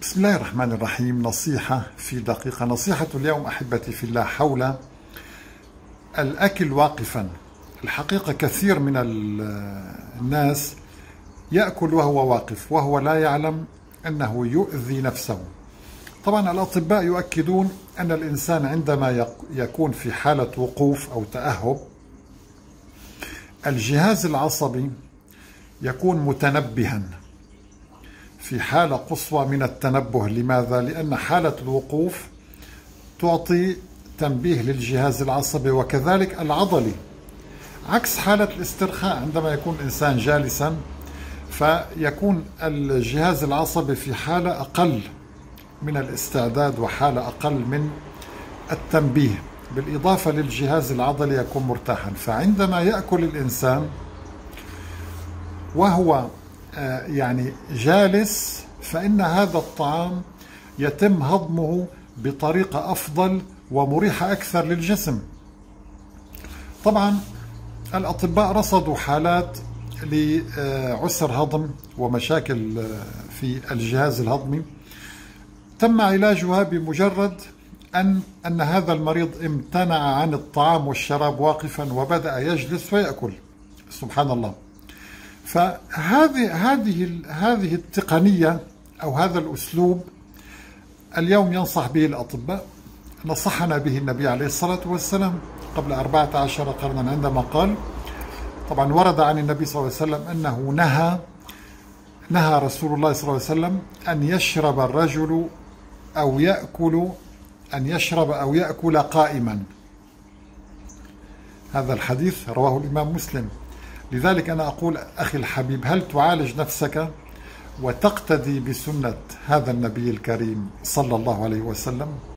بسم الله الرحمن الرحيم. نصيحة في دقيقة. نصيحة اليوم أحبتي في الله حول الأكل واقفا. الحقيقة كثير من الناس يأكل وهو واقف وهو لا يعلم أنه يؤذي نفسه. طبعا الأطباء يؤكدون أن الإنسان عندما يكون في حالة وقوف أو تأهب الجهاز العصبي يكون متنبها في حالة قصوى من التنبه. لماذا؟ لأن حالة الوقوف تعطي تنبيه للجهاز العصبي وكذلك العضلي، عكس حالة الاسترخاء. عندما يكون الإنسان جالسا فيكون الجهاز العصبي في حالة أقل من الاستعداد وحالة أقل من التنبيه، بالإضافة للجهاز العضلي يكون مرتاحا. فعندما يأكل الإنسان وهو جالس فإن هذا الطعام يتم هضمه بطريقة أفضل ومريحة أكثر للجسم. طبعا الأطباء رصدوا حالات لعسر هضم ومشاكل في الجهاز الهضمي تم علاجها بمجرد أن هذا المريض امتنع عن الطعام والشراب واقفا وبدأ يجلس ويأكل. سبحان الله. فهذه التقنية أو هذا الأسلوب اليوم ينصح به الأطباء. نصحنا به النبي عليه الصلاة والسلام قبل 14 قرنا عندما قال، طبعا ورد عن النبي صلى الله عليه وسلم أنه نهى رسول الله صلى الله عليه وسلم أن يشرب الرجل أو يأكل قائما. هذا الحديث رواه الإمام مسلم. لذلك أنا أقول أخي الحبيب، هل تعالج نفسك وتقتدي بسنة هذا النبي الكريم صلى الله عليه وسلم؟